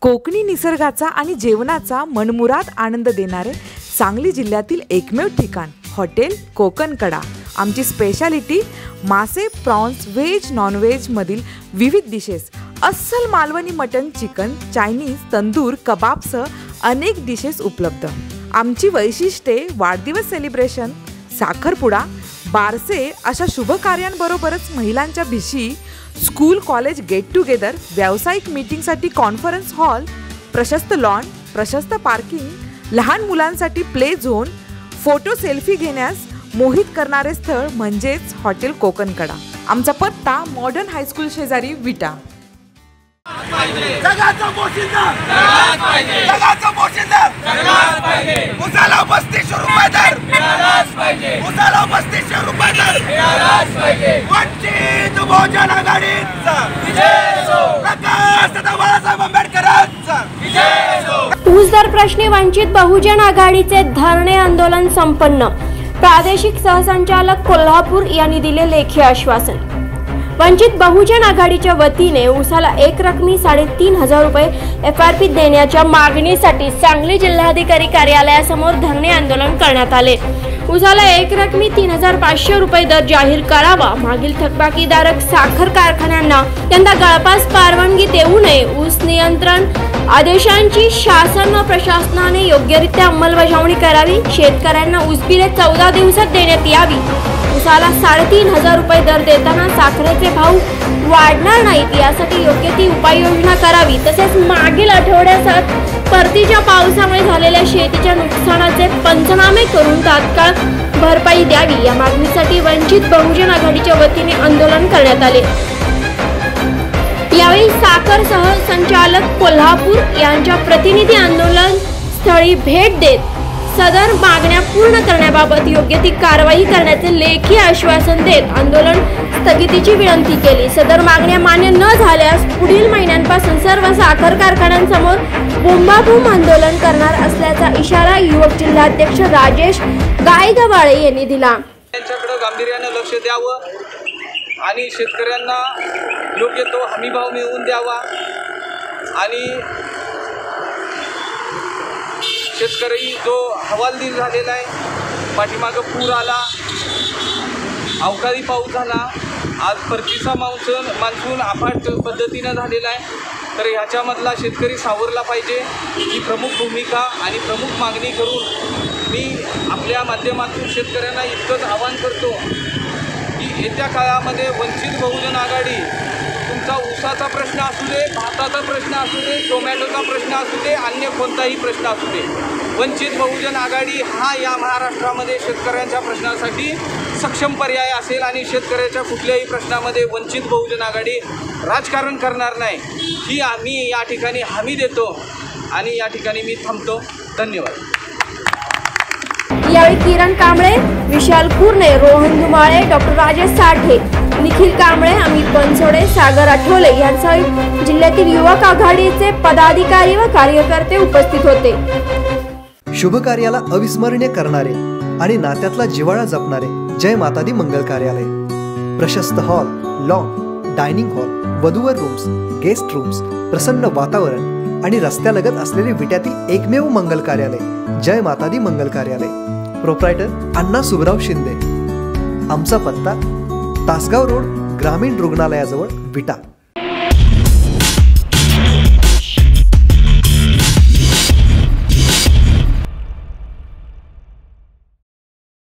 कोकणी निसर्गाचा आणि जेवणाचा मनमुराद आनंद देणारे सांगली जिल्ह्यातील एकमेव ठिकाण हॉटेल कोकणकडा। आमची स्पेशालिटी मासे, प्रॉन्स, व्हेज, नॉनव्हेज मधील विविध डिशेस, अस्सल Malvani mutton, chicken, Chinese, tandoor, कबाबसह अनेक डिशेस उपलब्ध। आमची वैशिष्ट्ये वाढदिवस सेलिब्रेशन, साखरपुडा, बारसे अशा शुभ कार्यांबरोबरच महिलांच्या भिशी, स्कूल कॉलेज गेट टुगेदर, व्यावसायिक मीटिंगसाठी कॉन्फरन्स हॉल, प्रशस्त लॉन, प्रशस्त पार्किंग, लहान मुलांसाठी प्ले झोन, फोटो सेल्फी घेण्यास मोहित करणारे स्थळ म्हणजेच हॉटेल कोकणकडा। आमचा पत्ता मॉडर्न हायस्कूल शेजारी विटा। जगाचा पोशिंदा जगाचा पोशिंदा उसाला 3500 रुपये दर, उसाला 3500 रुपये दर, वंचित बहुजन आघाडीचा प्रकाश दादा बाळासाहेब आंबेडकरांचा। ऊस दर प्रश्नी वंचित बहुजन आघाडीचे धरणे आंदोलन संपन्न। प्रादेशिक सहसंचालक कोल्हापूर यांनी दिले लेखी आश्वासन। वंचित बहुजन आघाडीच्या वतीने ऊसाला एक रकमी 3500 रुपये FRP देण्याच्या मागणीसाठी सांगली जिल्हाधिकारी कार्यालयासमोर धरणे आंदोलन करण्यात आले। ऊसाला एक रकमी 3500 रुपये दर जाहीर करावा, मागील थकबाकीदारक साखर कारखान्यांना यंदा गळपास परवानगी देऊ नये, ऊस नियंत्रण आदेशांची शासन व प्रशासनाने योग्यरित्या अंमलबजावणी करावी, शेतकऱ्यांना ऊस बिले 14 दिवसात देण्यात यावी, ऊसाला 3500 रुपये दर देताना साखरेचे भाव वाढणार नाहीत यासाठी योग्य ती उपाययोजना करावी, तसेच मागील आठवड्यात परतीच्या पावसामुळे झालेल्या शेतीच्या नुकसानाचे पंचनामे करून तात्काळ भरपाई द्यावी या मागणीसाठी वंचित बहुजन आघाडीच्या वतीने आंदोलन करण्यात आले। यावेळी साखर सहसंचालक कोल्हापूर यांच्या प्रतिनिधी आंदोलन स्थळी भेट देत सदर मागण्या पूर्ण करण्याबाबत योग्य ती कारवाई करण्याचे लेखी आश्वासन देत आंदोलन स्थगितीची विनंती केली। सदर मागण्या मान्य न झाल्यास पुढील महिन्यांपासून सर्व साखर कारखान्यांसमोर बोंबाबोंब आंदोलन करणार असल्याचा इशारा युवक जिल्हाध्यक्ष राजेश गायगवाळे यांनी दिला। त्यांच्याकडे गांभीर्याने लक्ष द्यावं आणि शेतकऱ्यांना योग्य तो हमीभाव मिळवून द्यावा आणि शेतकरी जो हवालदिल झालेला आहे, पाठीमागं पूर आला, अवकाळी पाऊस झाला, आज परतीचा मान्सून अफाट पद्धतीनं झालेला आहे, तर ह्याच्यामधला शेतकरी सावरला पाहिजे ही प्रमुख भूमिका आणि प्रमुख मागणी करून मी आपल्या माध्यमातून शेतकऱ्यांना इतकंच आवाहन करतो की येत्या काळामध्ये वंचित बहुजन आघाडी तुमचा ऊसाचा प्रश्न असू दे, भाताचा प्रश्न असू दे, टोमॅटोचा प्रश्न असू दे, अन्य कोणताही प्रश्न असू दे, वंचित बहुजन आघाडी हा या महाराष्ट्रामध्ये शेतकऱ्यांच्या प्रश्नासाठी सक्षम पर्याय असेल आणि शेतकऱ्याच्या कुठल्याही प्रश्नामध्ये वंचित बहुजन आघाडी राजकारण करणार नाही ही आम्ही या ठिकाणी हमी देतो आणि या ठिकाणी मी थांबतो। धन्यवाद। यावेळी किरण कांबळे, विशाल कुर्णे, रोहन धुमाळे, डॉक्टर राजेश साठे, निखिल कांबळे, अमित बनसोडे, सागर आठवले यांसह जिल्ह्यातील युवक आघाडीचे पदाधिकारी व कार्यकर्ते उपस्थित होते। शुभ कार्याला अविस्मरणीय करणारे आणि नात्यातला जिव्हाळा जपणारे जय माता दी मंगल कार्यालय। प्रशस्त हॉल, लॉन, डायनिंग हॉल, वधूवर रूम्स, गेस्ट रूम्स, प्रसन्न वातावरण आणि रस्त्यालगत असलेले विट्यातील एकमेव मंगल कार्यालय जय माता दी मंगल कार्यालय। प्रोप्रायटर अण्णा सुबराव शिंदे। आमचा पत्ता तासगाव रोड, ग्रामीण रुग्णालयाजवळ, विटा।